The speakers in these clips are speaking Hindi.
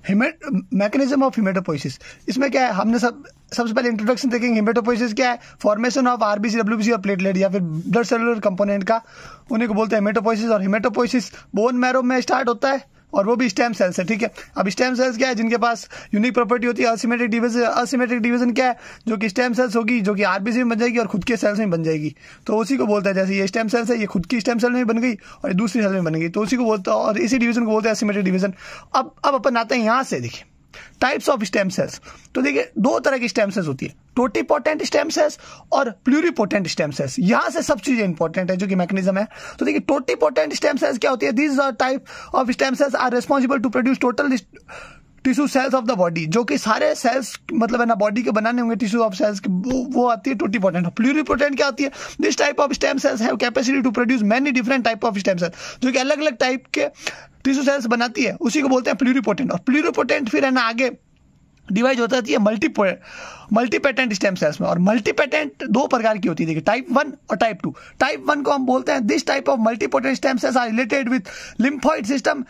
मैकेनिज्म ऑफ हेमेटोपोइसिस, इसमें क्या है, हमने सबसे पहले इंट्रोडक्शन देखेंगे। हेमेटोपोइसिस क्या है, फॉर्मेशन ऑफ आरबीसी, डब्ल्यूबीसी और प्लेटलेट या फिर ब्लड सेलुलर कंपोनेंट का, उन्हीं को बोलते हैं हेमेटोपोइसिस। और हेमेटोपोइसिस बोन मैरो में स्टार्ट होता है और वो भी स्टेम सेल्स है, ठीक है। अब स्टेम सेल्स क्या है, जिनके पास यूनिक प्रॉपर्टी होती है असिमेट्रिक डिवीजन। असिमेट्रिक डिवीजन क्या है, जो कि स्टेम सेल्स होगी, जो कि आरबीसी में बन जाएगी और खुद के सेल्स में बन जाएगी, तो उसी को बोलता है। जैसे ये स्टेम सेल्स है, ये खुद की स्टेम सेल में बन गई और दूसरी सेल में बन गई, तो उसी को बोलता है, और इसी डिवीजन को बोलते हैं असिमेट्रिक डिवीजन। अब अपन आते हैं यहाँ से, देखिए टाइप्स ऑफ स्टेम सेल्स। तो देखिए दो तरह की स्टेम सेल्स होती है, टोटिपोटेंट स्टेम सेल्स और प्लूरिपोटेंट स्टेम सेल्स। यहां से सब चीजें इंपॉर्टेंट है जो कि मैकेनिज्म है। तो देखिए टोटिपोटेंट स्टेम सेल्स क्या होती है, this type of stem cells are responsible to produce total tissue cells of the body, जो कि सारे सेल्स मतलब है ना बॉडी के बनाने होंगे टिश्यू ऑफ सेल्स, वो आती है टोटिपोटेंट। प्लूरिपोटेंट क्या होती है, this type of stem cells have capacity to produce many different type of stem cells, जो कि अलग अलग टाइप के टिश्यू सेल्स बनाती है, उसी को बोलते हैं प्लूरिपोटेंट। और प्लूरिपोटेंट फिर है ना आगे डिवाइड होता है मल्टीपेटेंट स्टेम सेल्स में। और मल्टीपेटेंट दो प्रकार की होती है, देखिए टाइप 1 और टाइप 2। टाइप 1 को हम बोलते हैं this type of multipotent stem cells are related with lymphoid system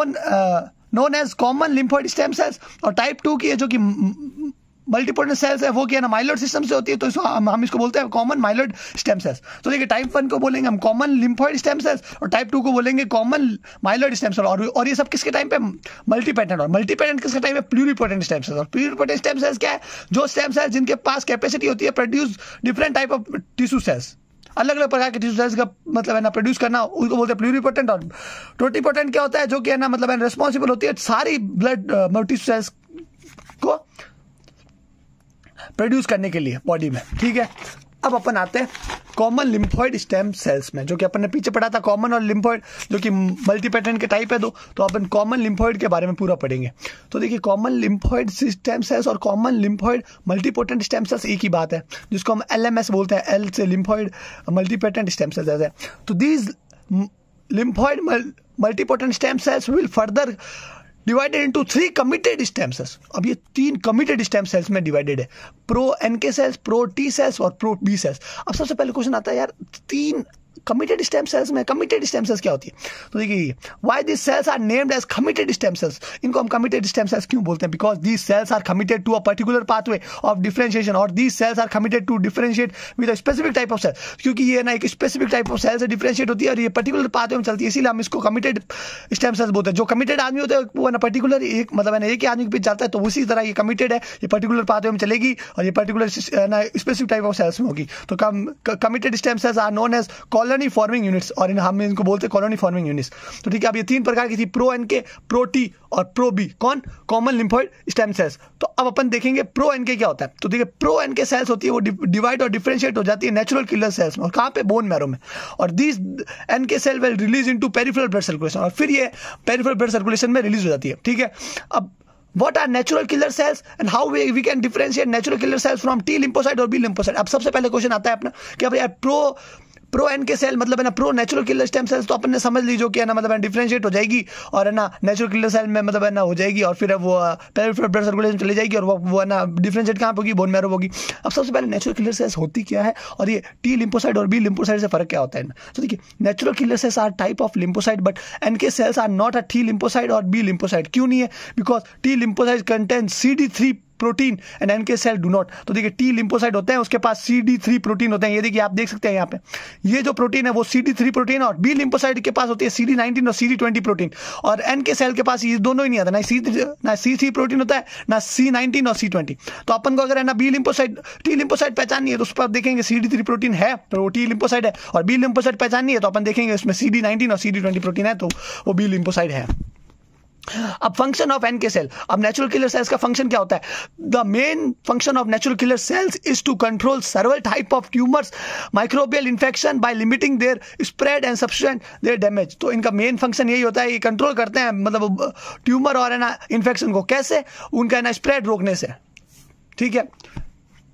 known as common lymphoid stem cells. और टाइप 2 की है जो कि मल्टीपोटेंट सेल्स है, वो क्या है ना माइलॉइड सिस्टम से होती है, तो हम इसको बोलते हैं कॉमन माइलॉइड स्टेम सेल्स। तो देखिए टाइप 1 को बोलेंगे हम कॉमन लिम्फोइड स्टेम सेल्स और टाइप 2 को बोलेंगे कॉमन माइलॉइड स्टेम सेल। और ये सब किसके टाइम पे, मल्टीपेटेंट। और मल्टीपेटेंट किसके टाइम पे, प्लूरिपोटेंट स्टेम सेल्स। और प्लूरिपोटेंट स्टेम सेल्स क्या है, जो स्टेम सेल्स जिनके पास कैपेसिटी होती है produce different type of tissue cells, अलग अलग प्रकार के टिश्यू सेल्स का मतलब है ना प्रोड्यूस करना, उसको बोलते हैं प्लूरिपोटेंट। और टोटिपोटेंट क्या होता है, जो कि है ना मतलब है रिस्पॉन्सिबल होती है सारी ब्लड टिश्यू सेल्स को प्रोड्यूस करने के लिए बॉडी में, ठीक है। अब अपन आते हैं कॉमन लिम्फोइड स्टेम सेल्स में, जो कि अपन ने पीछे पढ़ा था कॉमन और लिम्फोइड, जो कि मल्टीपेटेंट के टाइप है दो। तो अपन कॉमन लिम्फोइड के बारे में पूरा पढ़ेंगे। तो देखिए कॉमन लिम्फोइड स्टेम सेल्स और common lymphoid multipotent stem cells एक ही बात है, जिसको हम LMS बोलते हैं, एल से लिम्फोइड मल्टीपेटेंट स्टेम सेल्स है। तो these lymphoid multipotent stem cells will further divided into 3 committed stem cells. अब ये 3 कमिटेड स्टेम सेल्स में डिवाइडेड है, pro NK cells, pro T cells और प्रो B सेल्स। अब सबसे पहले क्वेश्चन आता है यार 3 कमिटेड स्टेम सेल्स में, कमिटेड स्टेम सेल्स क्या होती है। तो देखिए why this cells are named as committed stem cells, इनको हम कमिटेड स्टेम सेल्स क्यों बोलते हैं, because these cells are committed to a particular pathway of differentiation, और these cells are committed to differentiate with a specific type of cell, क्योंकि ये ना एक स्पेसिफिक टाइप ऑफ सेल से डिफरेंशिएट होती है और ये पर्टिकुलर पाथवे में चलती है, इसीलिए हम इसको कमिटेड स्टेम सेल्स बोलते हैं। जो कमिटेड आदमी होते हैं वो ना पर्टिकुलर एक मतलब है ना एक ही आदमी के पीछे चलता है, तो उसी तरह ये कमिटेड है, ये पर्टिकुलर पाथवे में चलेगी और ये particular specific type of cells में होगी। तो committed stem cells are known as colony forming units, और हम इनको बोलते हैं कॉलोनी फॉर्मिंग यूनिट्स। तो ठीक है, अब ये 3 प्रकार की थी, प्रो NK, प्रो T और प्रो B, कौन, कॉमन लिम्फोइड स्टेम सेल्स। तो अब अपन देखेंगे प्रो NK क्या होता है। तो देखिए प्रो NK सेल्स होती है वो डिवाइड और डिफरेंशिएट हो जाती है नेचुरल किलर सेल्स में, और कहाँ पे, बोन मैरो में। और this NK cell will release into peripheral blood circulation, और फिर ये पेरिफेरल ब्लड सर्कुलेशन में रिलीज हो जाती है, ठीक है। अब what are natural killer cells and how we can differentiate natural killer cells from T lymphocyte और B lymphocyte। अब सबसे पहले क्वेश्चन आता है अपना कि अब यार प्रो NK सेल मतलब है ना pro natural killer stem cells, तो अपन ने समझ ली, जो कि है ना मतलब डिफरेंशिएट हो जाएगी और है ना नेचुरल किलर सेल में मतलब है ना हो जाएगी, और फिर वो पेरिफेरल ब्लड सर्कुलेशन चली जाएगी, और वो है ना डिफरेंशिएट कहाँ होगी, बोन मैरो होगी। अब सबसे पहले नेचुरल किलर सेल्स होती क्या है, और ये T लिम्फोसाइट और B लिम्फोसाइट से फर्क क्या होता है इनमें। तो देखिए natural killer cells are type of lymphocyte, but NK cells are not a T lymphocyte और B लिम्फोसाइट। क्यों नहीं है, because T lymphocyte contain CD3 protein and NK cell do not. तो देखिए T लिम्फोसाइट होते हैं, उसके पास CD3 प्रोटीन होते हैं, ये देखिए आप देख सकते हैं यहाँ पे, ये जो प्रोटीन है वो CD3 प्रोटीन, और B लिम्फोसाइट के पास होती है CD19 और CD20 प्रोटीन, और NK सेल के पास ये दोनों ही नहीं आता, ना C3 प्रोटीन होता है, ना C19 और C20। तो अपन को अगर है ना B लिम्फोसाइट T लिम्फोसाइट पहचाननी है तो उस पर देखेंगे CD3 प्रोटीन है तो वो T लिम्फोसाइट है, और B लिम्फोसाइट पहचाननी है तो अपन देखेंगे उसमें CD19 और CD20 प्रोटीन है तो वो B लिम्फोसाइट है। अब फंक्शन ऑफ NK सेल, अब नेचुरल किलर सेल्स का फंक्शन क्या होता है, the main function of natural killer cells is to control several type of tumours microbial infection by limiting their spread and subsequent their damage. तो इनका मेन फंक्शन यही होता है, ये कंट्रोल करते हैं मतलब ट्यूमर और है ना इन्फेक्शन को, कैसे, उनका है ना स्प्रेड रोकने से, ठीक है।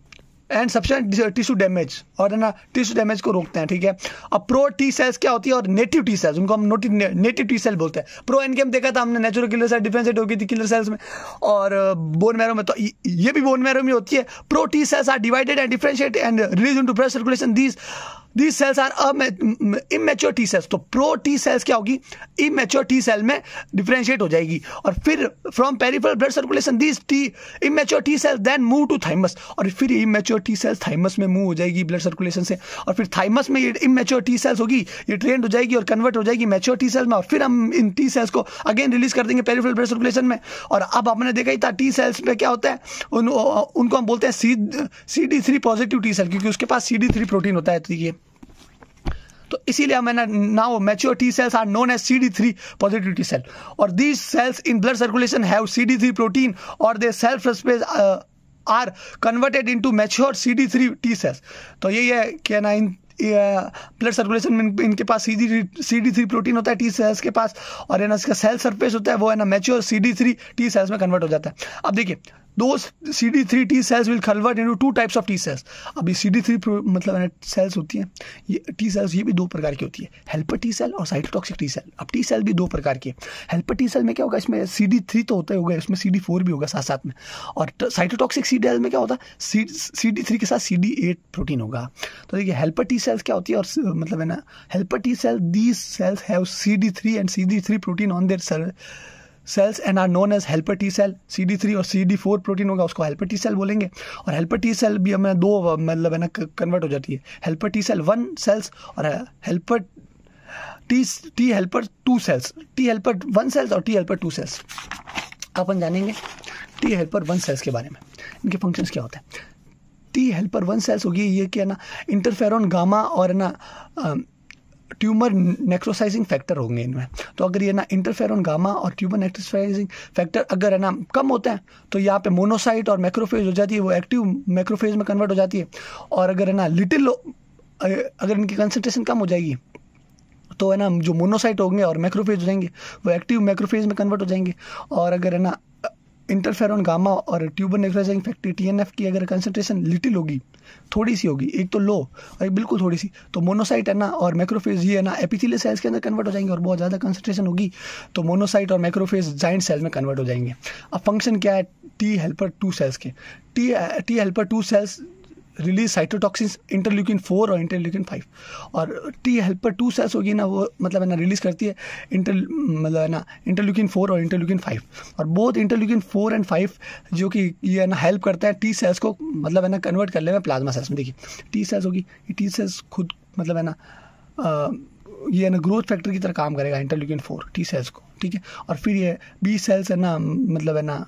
एंड सब्सटेंट टिश्यू डैमेज, और है ना टिश्यू डैमेज को रोकते हैं, ठीक है। अब प्रो टी सेल्स क्या होती है, और नेटिव टी सेल्स, उनको हम नेटिव टी सेल बोलते हैं। प्रो एनके हम देखा था हमने, नेचुरल किलर सेल डिफरेंशिएट हो गई थी किलर सेल्स में, और बोन मैरो में, तो ये भी बोन मैरो में होती है। Pro T cells are divided and differentiate and release into blood circulation, these cells are immature T cells। तो प्रो टी सेल्स क्या होगी, इमेच्योर टी सेल में डिफरेंशिएट हो जाएगी, और फिर from peripheral blood circulation these immature T cells then move to thymus, और फिर इमेच्योर टी सेल्स थाइमस में मूव हो जाएगी ब्लड सर्कुलेशन से, और फिर थाइमस में ये इमेच्योर टी सेल्स होगी, ये ट्रेंड हो जाएगी और कन्वर्ट हो जाएगी मैच्योर टी सेल्स में, और फिर हम इन टी सेल्स को अगेन रिलीज कर देंगे पेरिफेरल ब्लड सर्कुलेशन में। और अब आपने देखा ही था टी सेल्स में क्या होता है, उनको हम बोलते हैं CD3 पॉजिटिव टी सेल, क्योंकि उसके पास CD3 प्रोटीन होता है, ठीक है। तो इसीलिए हमें now mature T cells are known as CD3 positive T cell, और these cells in blood circulation have CD3 protein और दे सेल्फ रेस्पेस are converted into mature CD3 T cells. तो यही है कि ना इन ब्लड सर्कुलेशन में इनके पास CD3 प्रोटीन होता है टी सेल्स के पास, और है ना इसका सेल सरफेस होता है वो है ना मैच्योर CD3 टी सेल्स में कन्वर्ट हो जाता है। अब देखिए those CD3 T cells will convert into two types of T cells। अब ये CD3 मतलब सेल्स होती हैं, ये T cells ये भी दो प्रकार की होती है, हेल्पर T सेल और साइटोटॉक्सिक T सेल। अब T सेल भी दो प्रकार की है। हेल्पर T सेल में क्या होगा, इसमें CD3 तो होता ही होगा, इसमें CD4 भी होगा साथ साथ में, और साइटोटॉक्सिक T सेल में क्या होता है, CD3 के साथ CD8 प्रोटीन होगा। तो देखिए हेल्पर T सेल्स क्या होती है, और मतलब है ना helper T cell, these cells have CD3 and CD3 protein on their cells and are known as helper T cell. CD3 और CD4 प्रोटीन होगा, उसको हेल्पर टी सेल बोलेंगे। और हेल्पर टी सेल भी हमें दो मतलब है ना कन्वर्ट हो जाती है, हेल्पर टी सेल 1 सेल्स और helper T helper 2 cells, T helper 1 cells और टी हेल्पर 2 सेल्स। अपन जानेंगे टी हेल्पर 1 सेल्स के बारे में, इनके फंक्शंस क्या होते हैं। टी हेल्पर 1 सेल्स होगी, ये क्या है ना इंटरफेरॉन गामा और है ना ट्यूमर नेक्रोसाइजिंग फैक्टर होंगे इनमें। तो अगर ये ना इंटरफेरॉन गामा और ट्यूमर नेक्रोसाइजिंग फैक्टर अगर है ना कम होते हैं तो यहाँ पे मोनोसाइट और मैक्रोफेज हो जाती है, वो एक्टिव मैक्रोफेज में कन्वर्ट हो जाती है। और अगर है ना अगर इनकी कंसंट्रेशन कम हो जाएगी तो है ना जो मोनोसाइट होंगे और मैक्रोफेज हो जाएंगे वो एक्टिव मैक्रोफेज में कन्वर्ट हो जाएंगे। और अगर है ना इंटरफेरॉन गामा और ट्यूबर नेक्रोसाइजिंग फैक्टर TNF की अगर कंसंट्रेशन लिटिल होगी, थोड़ी सी होगी, एक तो लो और एक बिल्कुल थोड़ी सी, तो मोनोसाइट है ना और मैक्रोफेज ये है ना एपिथेलियल सेल्स के अंदर कन्वर्ट हो जाएंगे। और बहुत ज़्यादा कंसंट्रेशन होगी तो मोनोसाइट और मैक्रोफेज जाइंट सेल में कन्वर्ट हो जाएंगे। अब फंक्शन क्या है टी हेल्पर 2 सेल्स के, T helper 2 cells release cytotoxins interleukin 4 और इंटरल्यूकिन 5। और टी हेल्पर 2 सेल्स होगी ना वो मतलब है ना रिलीज करती है मतलब है ना इंटरल्यूकिन 4 और इंटरल्यूकिन 5। और बोथ इंटरल्यूकिन 4 एंड 5 जो कि ये है ना हेल्प करता है टी सेल्स को मतलब है ना कन्वर्ट करने में प्लाज्मा सेल्स में। देखिए टी सेल्स होगी, ये टी सेल्स खुद मतलब है ना ये है ना ग्रोथ फैक्टर की तरह काम करेगा इंटरल्यूकिन 4 टी सेल्स को, ठीक है। और फिर ये बी सेल्स है ना मतलब है ना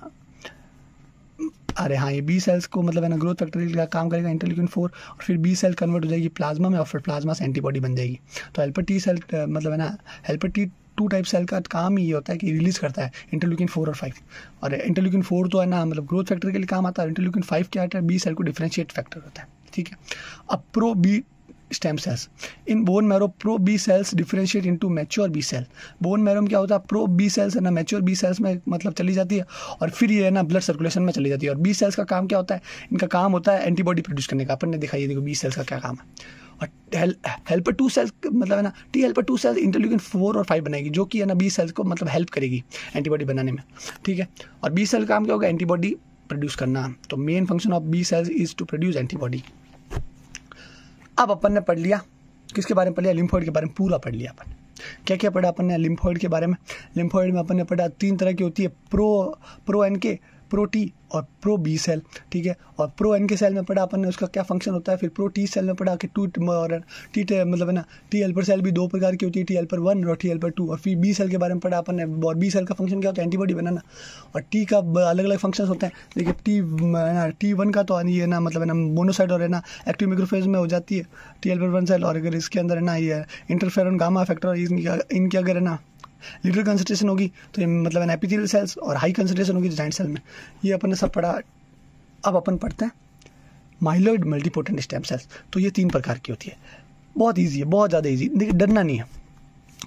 ये बी सेल्स को मतलब है ना ग्रोथ फैक्टर का काम करेगा इंटरल्यूकिन 4, और फिर बी सेल कन्वर्ट हो जाएगी प्लाज्मा में और फिर प्लाज्मा से एंटीबॉडी बन जाएगी। तो हेल्पर टी सेल मतलब है ना हेल्पर टी 2 टाइप सेल का काम ही ये होता है कि रिलीज करता है इंटरल्यूकिन 4 और 5। और इंटरल्यूकिन 4 तो है ना मतलब ग्रोथ फैक्टर के लिए काम आता है, इंटरल्यूकिन 5 क्या होता है, बी सेल को डिफरेंशिएट फैक्टर होता है, ठीक है। अब pro B stem cells in bone marrow, pro B cells differentiate into mature B cell. Bone marrow में क्या होता है, प्रो बी सेल्स है ना मैच्योर बी सेल्स में मतलब चली जाती है और फिर ये है ना ब्लड सर्कुलेशन में चली जाती है। और बी सेल्स का काम क्या होता है, इनका काम होता है एंटीबॉडी प्रोड्यूस करने का। अपन ने दिखाई देखो बी सेल्स का क्या काम है। और हेल्पर 2 सेल्स मतलब है ना टी हेल्पर 2 सेल्स इंटरल्यूकिन 4 और 5 बनाएगी जो कि है ना बी सेल्स को मतलब हेल्प करेगी एंटीबॉडी बनाने में, ठीक है। और बी सेल का काम क्या होगा, एंटीबॉडी प्रोड्यूस करना। तो main function of B cells is to produce antibody. अब अपन ने पढ़ लिया किसके बारे में पढ़ लिया, लिम्फोइड के बारे में पूरा पढ़ लिया। अपन क्या क्या पढ़ा अपन ने लिम्फोइड के बारे में। लिम्फोइड में अपन ने पढ़ा 3 तरह की होती है, प्रो एनके, प्रो टी और प्रो बी सेल, ठीक है। और प्रो एनके सेल में पढ़ा अपन ने उसका क्या फंक्शन होता है। फिर प्रो टी सेल में पढ़ा कि और टी मतलब है ना टी हेल्पर सेल भी 2 प्रकार की होती है, टी हेल्पर 1 और टी हेल्पर 2। और फिर बी सेल के बारे में पढ़ा अपन ने, और बी सेल का फंक्शन क्या होता है, एंटीबॉडी बनाना। और टी का अलग अलग फंक्शन होते हैं। देखिए T1 का तो ये ना मतलब है ना मोनोसाइट और है ना एक्टिव मैक्रोफेज में हो जाती है टी हेल्पर 1 सेल। और अगर इसके अंदर है ना ये इंटरफेरॉन गामा फैक्टर इनकी अगर है ना लिटिल कंसंट्रेशन होगी तो ये मतलब है एपिथेलियल सेल्स, और हाई कंसंट्रेशन होगी जाइंट सेल में। ये अपन ने सब पढ़ा। अब अपन पढ़ते हैं माइलॉइड मल्टीपोटेंट स्टेम सेल्स। तो ये 3 प्रकार की होती है, बहुत ईजी है, बहुत ज़्यादा ईजी। देखिए डरना नहीं है,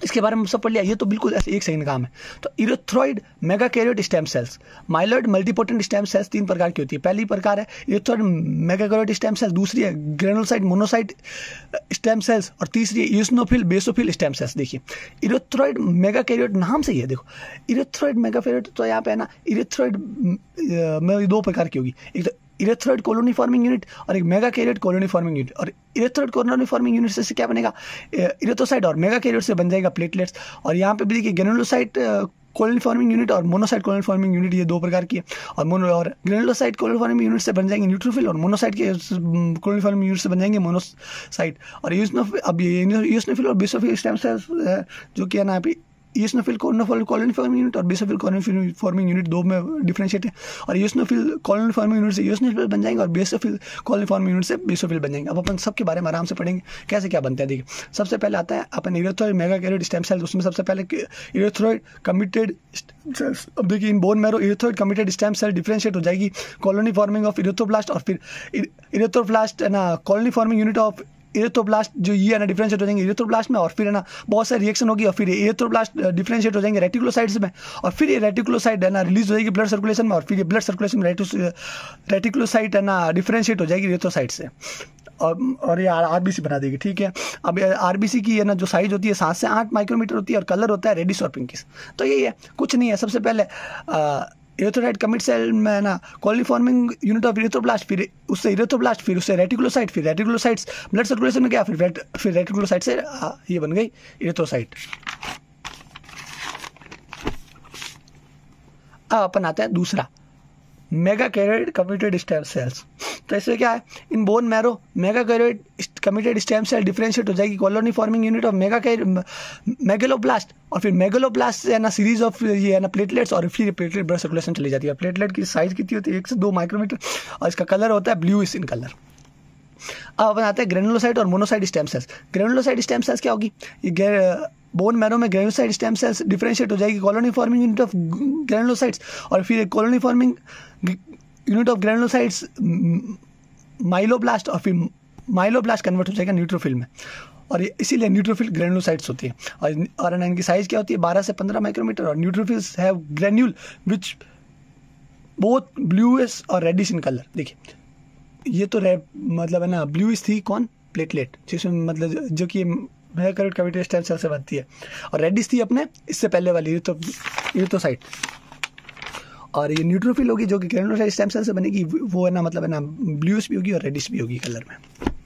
इसके बारे में सब पढ़ लिया, ये तो बिल्कुल ऐसे एक सेकंड काम है। तो erythroid megakaryocyte stem cells, myeloid multipotent stem cells 3 प्रकार की होती है। पहली प्रकार है इरेथ्रॉइड मेगाकैरियोट स्टेम सेल्स, दूसरी है ग्रेनुलोसाइट मोनोसाइट स्टेम सेल्स, और तीसरी है ईओसिनोफिल बेसोफिल स्टेम सेल्स। देखिए इरेथ्रॉइड मेगाकैरियोट नाम से ही है, देखो इरेथ्रॉइड मेगाकैरियोट, तो यहाँ पे है ना इरेथ्रॉइड में 2 प्रकार की होगी, एक तो इरेथ्रॉइड कॉलोनी फॉर्मिंग यूनिट और एक मेगाकैरियोट कॉलोनी फॉर्मिंग यूनिट। और इरेथ्रॉइड कॉलोनी फॉर्मिंग यूनिट से क्या बनेगा, इरेथ्रोसाइट, और मेगाकैरियोट से बन जाएगा प्लेटलेट्स। और यहाँ पे भी देखिए ग्रेनुलोसाइट कॉलोनी फॉर्मिंग यूनिट और मोनोसाइट कॉलोनी फॉर्मिंग यूनिट, ये 2 प्रकार की है। और ग्रेनुलोसाइट कॉलोनी फॉर्मिंग यूनिट से बन जाएंगे न्यूट्रोफिल, और मोनोसाइट के कॉलोनी फॉर्मिंग यूनिट से बन जाएंगे मोनोसाइट। और अब ये ईओसिनोफिल और बेसोफिल स्टेम सेल्स जो कि है ना ईओसिनोफिल कॉलोनी फॉर्मिंग यूनिट और बेसोफिल कॉलोनी फॉर्मिंग यूनिट 2 में डिफरेंशिएट है। और ईओसिनोफिल कॉलोनी फॉर्मिंग यूनिट से ईओसिनोफिल बन जाएंगे और बेसोफिल कॉलोनी फॉर्मिंग यूनिट से बेसोफिल बन जाएंगे। अब अपन सबके बारे में आराम से पढ़ेंगे कैसे क्या बनते हैं। देखिए सबसे पहले आता है अपन इरेथ्रॉइड मेगाकैरियोट स्टेम सेल्स, उसमें सबसे पहले इरेथ्रॉइड कमिटेड सेल्स। अब देखिए in bone marrow erythroid committed stem cell differentiate हो जाएगी कॉलोनी फॉर्मिंग ऑफ इरेथ्रोब्लास्ट, और फिर इरेथ्रोब्लास्ट है ना colony forming unit of erythroblast जो ये है ना डिफरेंशिएट हो जाएंगे इरेथ्रोब्लास्ट में, और फिर है ना बहुत सारे रिएक्शन होगी, और फिर इरेथ्रोब्लास्ट डिफरेंशिएट हो जाएंगे रेटिकुलोसाइट्स में, और फिर ये रेटिकुलोसाइट है ना रिलीज हो जाएगी ब्लड सर्कुलेशन में, और फिर ये ब्लड सर्कुलेशन में रेटिकुलोसाइट है ना डिफरेंशिएट हो जाएगी इरेथ्रोसाइट से, और ये आरबीसी बना देगी। ठीक है, अब आरबीसी की है ना जो साइज होती है 7 से 8 माइक्रोमीटर होती है, और कलर होता है रेडिश और पिंकिश। तो यही है, कुछ नहीं है। सबसे पहले इरेथ्रोसाइट कमिट सेल में है ना colony forming unit of erythroblast, फिर उससे इरेथ्रोब्लास्ट, फिर उससे रेटिकुलोसाइट, फिर रेटिकुलोसाइट्स ब्लड सर्कुलेशन में गया, फिर रेटिकुलोसाइट से ये बन गई इरेथ्रोसाइट। अब अपन आता है दूसरा मेगाकैरियोट कमिटेड स्टेम सेल्स। तो इससे क्या है, in bone marrow megakaryocyte committed stem cell differentiate हो जाएगी colony forming unit of megaloblast, और फिर मेगलोब्लास्ट से है ना सीरीज ऑफ ये है ना प्लेटलेट्स, और फिर प्लेटलेट ब्लड सर्कुलेशन चली जाती है। प्लेटलेट की साइज कितनी होती है 1 से 2 माइक्रोमीटर, और इसका कलर होता है ब्लूइश इन कलर। अब अपन आते हैं ग्रेनुलोसाइट और monocyte stem cells. Granulocyte stem cells क्या होगी, ये बोन मैरो में ग्रेनुलोसाइट स्टेम सेल्स डिफरेंशिएट हो जाएगी colony forming unit of granulocytes, और फिर colony forming unit of granulocytes myeloblast, और फिर माइलोब्लास्ट कन्वर्ट हो जाएगा न्यूट्रोफिल में, और इसीलिए न्यूट्रोफिल ग्रेनुलोसाइट्स होती है। और इनकी साइज क्या होती है 12 से 15 माइक्रोमीटर, और neutrophils have granule which both bluish और रेडिश इन कलर। देखिए ये तो मतलब है ना ब्लूइश थी कौन, प्लेटलेट, जिसमें मतलब जो कि मेगाकैरियोट कमिटेड स्टेम सेल से बनती है, और रेडिश थी अपने इससे पहले वाली इरेथ्रोसाइट, और ये न्यूट्रोफिल होगी जो कि ग्रेनुलोसाइट स्टेम सेल से बनेगी, वो है ना मतलब है ना ब्लूइश भी होगी और रेडिश भी होगी कलर में।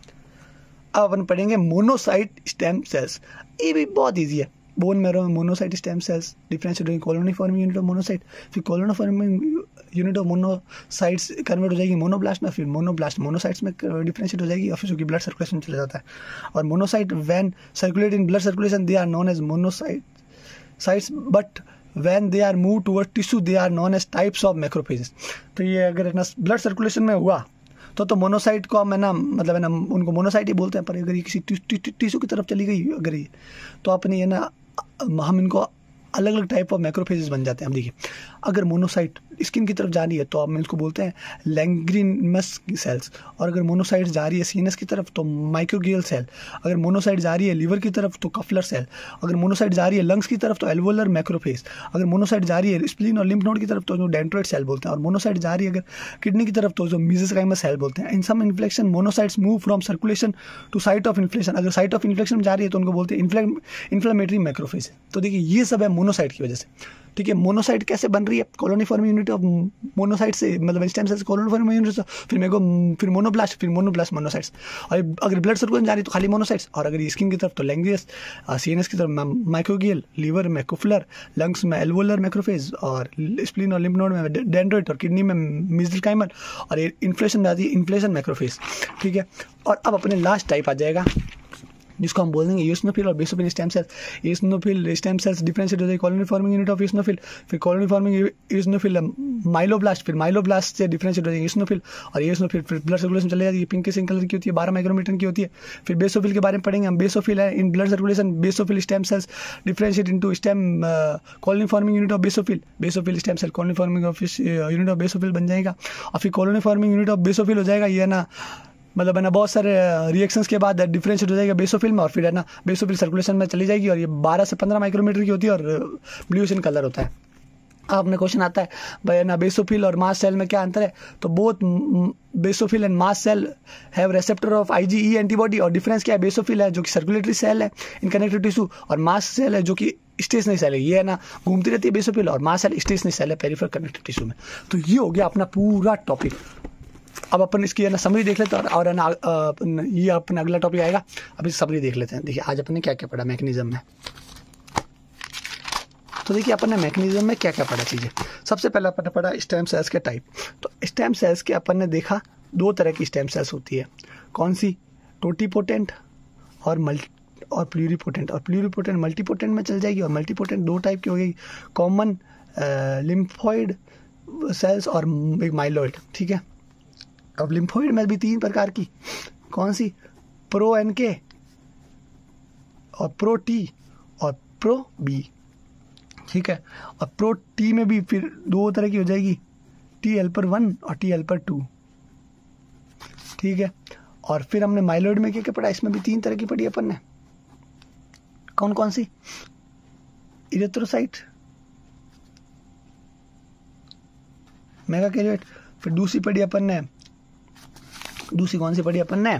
अब अपन पढ़ेंगे मोनोसाइट स्टेम सेल्स। ये भी बहुत ईजी है। बोन मैरो में मोनोसाइट स्टेम सेल्स डिफरेंशिएट होगी colony forming unit of monocyte, फिर colony forming unit of monocytes convert हो जाएगी मोनोब्लास्ट में, फिर मोनोब्लास्ट मोनोसाइट्स में डिफरेंशिएट हो जाएगी, और फिर ब्लड सर्कुलेशन चला जाता है। और monocyte when circulate in blood circulation they are known as monocytes, but when they are moved towards tissue they are known as types of macrophages। तो ये अगर ना ब्लड सर्कुलेशन में हुआ तो मोनोसाइट को हम है ना मतलब है ना उनको मोनोसाइट ही बोलते हैं, पर अगर ये किसी टिश्यू की तरफ चली गई अगर ये, तो अपनी है ना हम इनको अलग अलग टाइप ऑफ मैक्रोफेजेस बन जाते हैं। हम देखिए अगर मोनोसाइट स्किन की तरफ जा रही है तो हम इसको बोलते हैं लैंग्रीनमस सेल्स, और अगर मोनोसाइट जा रही है सीनस की तरफ तो माइक्रोगियल सेल, अगर मोनोसाइट जा रही है लिवर की तरफ तो कफलर सेल, अगर मोनोसाइट जा रही है लंग्स की तरफ तो एल्वोलर मैक्रोफेज, अगर मोनोसाइट जा रही है स्प्लीन और लिम्फ नोड की तरफ तो जो डेंड्रोइड सेल बोलते हैं, और मोनोसाइट जा रही है अगर किडनी की तरफ तो जो मेसेंकाइमल सेल बोलते हैं। In some inflection monocytes move from circulation to site of inflammation, अगर साइट ऑफ इन्फ्लेक्शन में जा रही है तो उनको बोलते हैं इन्फ्लेमेटरी मैक्रोफेज। तो देखिए ये सब है मोनोसाइट की वजह से। ठीक है, मोनोसाइट कैसे बन रही है, colony forming unit of monocyte से मतलब stem cells colony forming unit से, फिर मोनोब्लास्ट मोनोसाइट्स, और अगर ब्लड सर्कुलेशन जा रही है तो खाली मोनोसाइट्स, और अगर स्किन की तरफ तो लैंग्रियस, सीएनएस की तरफ माइक्रोगियल, लिवर में कुफलर, लंग्स में एल्वोलर मैक्रोफेज, और स्प्लीन और लिम्फ नोड में डेंड्रोइड, और किडनी में मेसेंकाइमल, और इन्फ्लेशन जाती है इन्फ्लेशन मैक्रोफेज। ठीक है, और अब अपने लास्ट टाइप आ जाएगा जिसको हम बोल देंगे ईओसिनोफिल और basophil stem cells. Eosinophil stem cells differentiate हो जाएगी colony forming unit of eosinophil, फिर कॉलोनी फॉर्मिंग ईओसिनोफिल माइलोब्लास्ट, फिर माइलोब्लास्ट से डिफरेंशिएट हो जाएगी ईओसिनोफिल, और ईओसिनोफिल फिर ब्लड सर्कुलेशन चले जाती है, पिंकिश कलर की होती है, 12 माइक्रोमीटर की होती है। फिर बेसोफिल के बारे में पढ़ेंगे हम। बेसोफिल है in blood circulation, basophil stem cells differentiate into stem colony forming unit of basophil stem cell colony forming of unit of basophil बन जाएगा, और फिर colony forming unit of basophil हो जाएगा ये ना मतलब है ना बहुत सारे रिएक्शंस के बाद डिफरेंशिएट हो जाएगा बेसोफिल में, और फिर है ना बेसोफिल सर्कुलेशन में चली जाएगी, और ये 12 से 15 माइक्रोमीटर की होती है और ब्लूइश इन कलर होता है। आपने क्वेश्चन आता है भाई ना बेसोफिल और मास्ट सेल में क्या अंतर है, तो both basophil and mast cell have receptor of IgE antibody, और डिफरेंस क्या है, बेसोफिल है जो कि सर्कुलेटरी सेल है इन कनेक्टिव टिश्यू, और मास्ट सेल है जो कि स्टेशनरी सेल है, ये है ना घूमती रहती है बेसोफिल, और मास्ट सेल स्टेशनरी सेल है पेरिफेरल कनेक्टिव टिश्यू में। तो ये हो गया अपना पूरा टॉपिक। अब अपन इसकी है ना समरी देख लेते हैं, और है ना ये अपना अगला टॉपिक आएगा, अभी समरी देख लेते हैं। देखिए आज अपन ने क्या क्या पढ़ा मैकेनिज्म में, तो देखिए अपन ने मैकेनिज्म में क्या क्या पढ़ा चीज़ें। सबसे पहले अपन ने पढ़ा स्टेम सेल्स के टाइप। तो स्टेम सेल्स के अपन ने देखा 2 तरह की स्टेम सेल्स होती है, कौन सी, टोटीपोटेंट और प्लूरीपोटेंट, और प्लूरीपोटेंट मल्टीपोटेंट में चल जाएगी, और मल्टीपोटेंट 2 टाइप की हो गई, कॉमन लिम्फॉइड सेल्स और एक माइलॉइड, ठीक है। अब लिम्फॉइड में भी 3 प्रकार की, कौन सी, प्रो NK और प्रो T और प्रो B, ठीक है। और प्रो T में भी फिर 2 तरह की हो जाएगी, T helper 1 और T helper 2, ठीक है। और फिर हमने माइलॉइड में क्या क्या पढ़ा, इसमें भी 3 तरह की पढ़ी अपन ने, कौन कौन सी, इरेथ्रोसाइट, मेगाकैरियोट, फिर दूसरी पढ़ी अपन ने, दूसरी कौन सी पढ़ी अपन ने,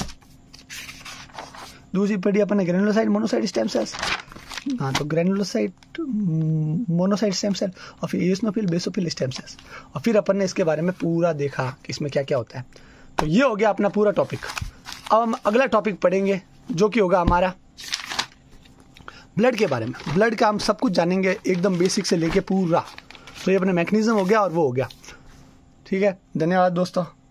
दूसरी पढ़ी अपन ने ग्रेनुलोसाइट मोनोसाइट स्टेम सेल्स, हाँ तो ग्रेनुलोसाइट मोनोसाइट स्टेम सेल, और फिर एओसिनोफिल बेसोफिल स्टेम सेल्स, और फिर अपन ने इसके बारे में पूरा देखा कि इसमें क्या क्या होता है। तो ये हो गया अपना पूरा टॉपिक। अब हम अगला टॉपिक पढ़ेंगे जो कि होगा हमारा ब्लड के बारे में। ब्लड का हम सब कुछ जानेंगे एकदम बेसिक से लेके पूरा। तो ये अपना मैकेनिज्म हो गया और वो हो गया, ठीक है। धन्यवाद दोस्तों।